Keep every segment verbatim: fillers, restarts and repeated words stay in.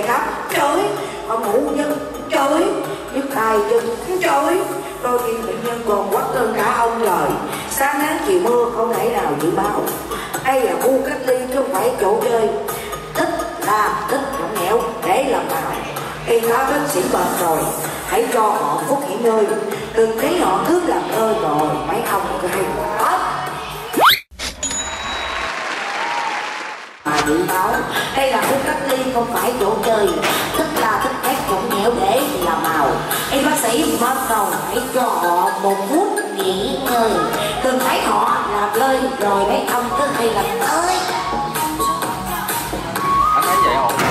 khắp, trời không ngủ giấc, trời nhức tay chân, trời đôi khi bệnh nhân còn quắt hơn cả ông lời. Sáng nắng chiều mưa không thể nào dự báo. Đây là khu cách ly chứ không phải chỗ chơi. Thích là thích nhõng nhẽo để làm nào. Khi có bác sĩ bệnh rồi, hãy cho họ phút nghỉ ngơi. Đừng thấy họ cứ làm ơn rồi mấy ông hay hết. Mà dự báo đây là khu cách ly không phải chỗ chơi. Thích là thích ép nhõng nhẽo để làm màu. Y bác sĩ bắt đầu hãy cho họ một phút nghỉ ngơi. Đừng thấy họ làm lơi rồi mấy ông cứ hay làm ơi. Anh thấy vậy không?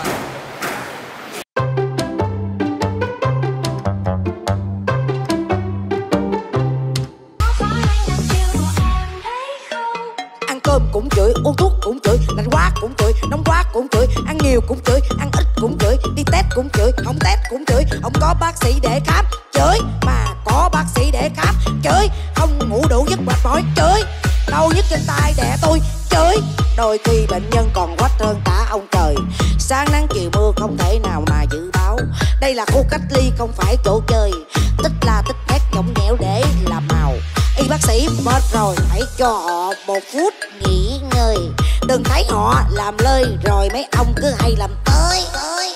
Ăn cơm cũng chửi, uống thuốc cũng chửi, lạnh quá cũng chửi, nóng quá cũng chửi, ăn nhiều cũng chửi, ăn ít cũng chửi, đi test cũng chửi, không test cũng chửi, không có bác sĩ để khám chửi, mà có bác sĩ để khám chửi, không ngủ đủ giấc mệt mỏi chửi, đau nhức trên tay đè tôi chửi, đôi khi bệnh nhân còn quách hơn cả ông trời. Sáng nắng chiều mưa không thể nào mà dự báo. Đây là khu cách ly không phải chỗ chơi. Tích là tích ép nhõng nhẽo để làm màu. Y bác sĩ mệt rồi hãy cho họ một phút nghỉ ngơi. Đừng thấy họ làm lơi rồi mấy ông cứ hay làm tới.